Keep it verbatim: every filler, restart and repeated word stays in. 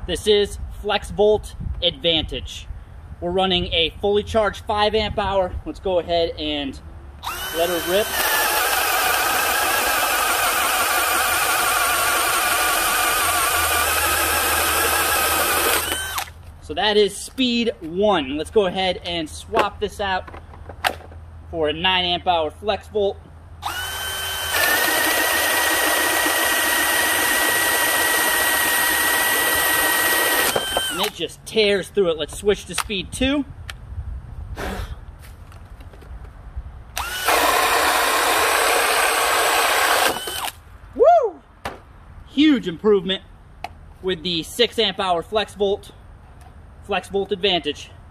This is FlexVolt Advantage. We're running a fully charged five amp hour. Let's go ahead and let her rip. So that is speed one. Let's go ahead and swap this out for a nine amp hour FlexVolt. And it just tears through it. Let's switch to speed two. Woo! Huge improvement with the six amp hour FlexVolt, FlexVolt Advantage.